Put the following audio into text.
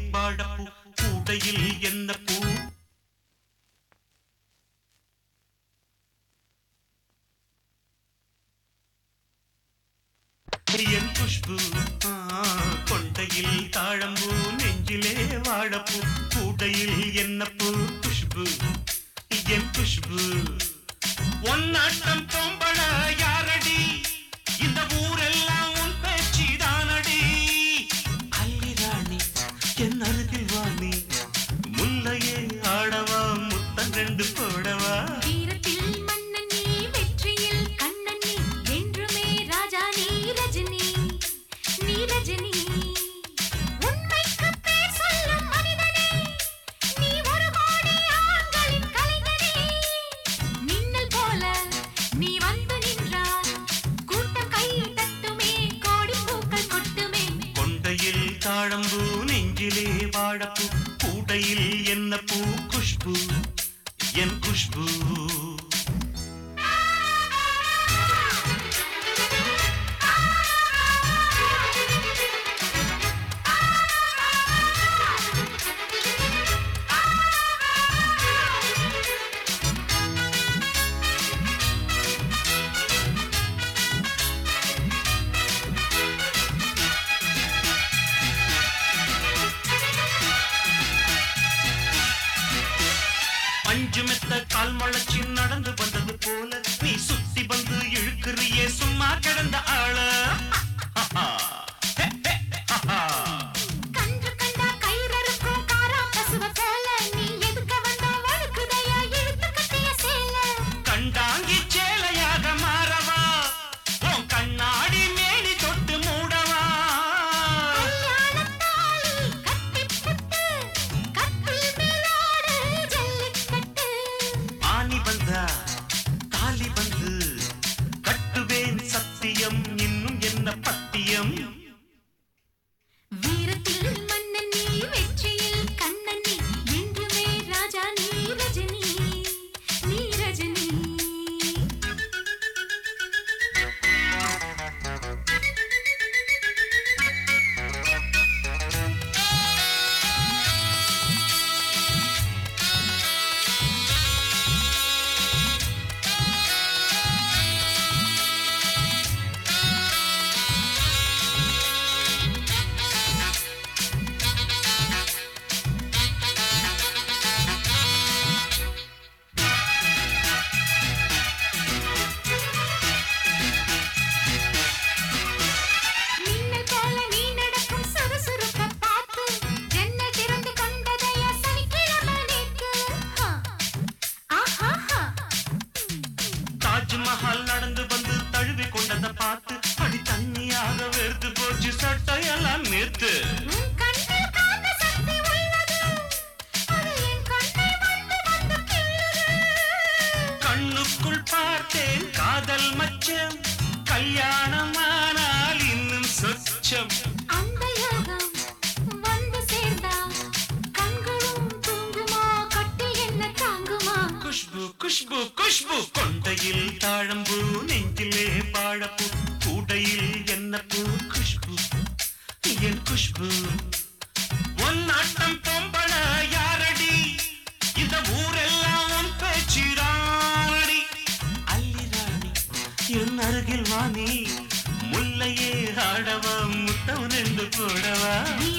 வாழப்பூ கூடையில் என்ன பூ என் குஷ்பு கொண்டையில் தாழம்பூ நெஞ்சிலே வாழப்பூ கூடையில் என்ன பூ குஷ்பு என் குஷ்பு ஒன்னாட்டம் பொம்பள யாரடி இந்த ஊரெல்லாம் உன் பேச்சிதானடி அல்லிராணி என் அருகில் வாணி முல்லையே ஆடவா முத்தம் ரெண்டு போடவா தாழம்பூ நெஞ்சிலே வாழப்பூ கூடையில் என்ன பூ குஷ்பு என் குஷ்பு அஞ்சு மெத்த கால் முளைச்சி நடந்து வந்தது போல நீ சுத்தி வந்து இழுக்கிறியே சும்மா கிடந்த ஆள கண்டாங்கி சேலையாக மாறவா உன் கண்ணாடி மேனி தொட்டு மூடவா தாலி வந்து கட்டுவேன் சத்தியம் இன்னும் என்ன பத்தியம் வீரத்தில் மன்னன் நீ வெற்றியில் கண்ணன் நீ என்றுமே ராஜா நீ ரஜினி நீ ரஜினி தாஜ்மஹால் நடந்து வந்து தழுவி கொண்டதை பார்த்து அடி தண்ணியாக வெறுத்து போச்சு சட்டையெல்லாம் நேர்த்து கண்ணுக்குள் பார்த்தேன் காதல் மச்சம் கல்யாணமானால் இன்னும் சொச்சம் அந்த யோகம் வந்து சேர்ந்தா கண்களும் தூங்குமா கட்டில் என்ன தாங்குமா குஷ்பு குஷ்பு குஷ்பு கொண்டையில் தாழம்பூ நெஞ்சிலே வாழப்பூ கூடையில் என்ன பூ குஷ்பு என் குஷ்பு ஒன்னாட்டம் பொம்பள யாரடி இந்த ஊரெல்லாம் உன் பேச்சிராடி அல்லிராணி என் அருகில் வாணி முல்லையே ஆடவா முத்தம் ரெண்டு போடவா